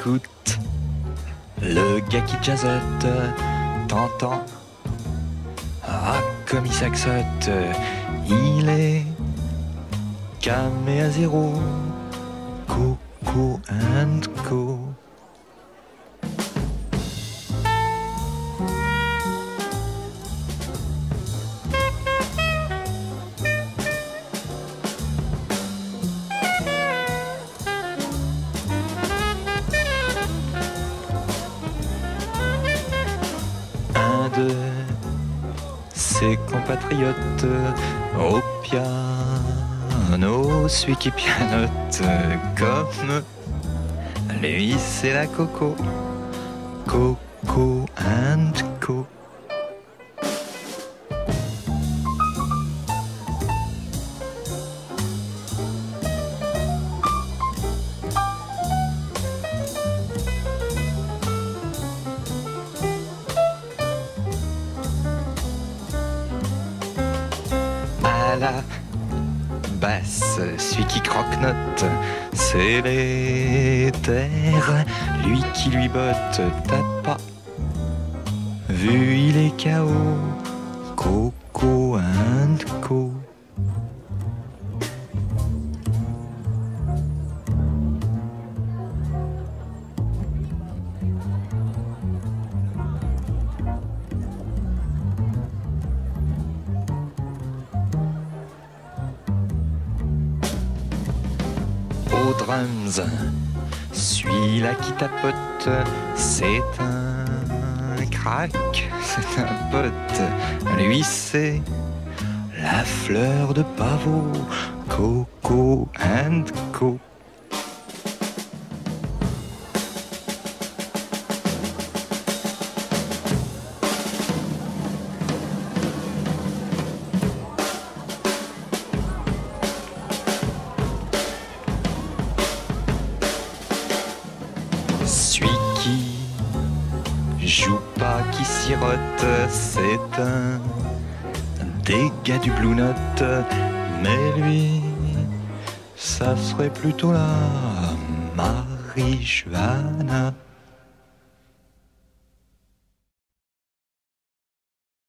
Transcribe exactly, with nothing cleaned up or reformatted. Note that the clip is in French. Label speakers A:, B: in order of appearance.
A: écoute le gars qui jazzote, t'entends? Ah, comme il saxote, il est camé à zéro. Coco and Co. Un de ses compatriotes au piano, celui qui pianote comme lui, c'est la Coco. Coco and Co. À la basse, celui qui croque-note, c'est l'éther, lui qui lui botte. T'as pas vu, il est K O. Coco and Co. Aux drums, celui-là qui tapote, c'est un crack, c'est un pote. Lui, c'est la fleur de pavot. Coco and Co. Celui qui joue pas, qui sirote, c'est un des gars du Blue Note. Mais lui, ça serait plutôt la marijuana.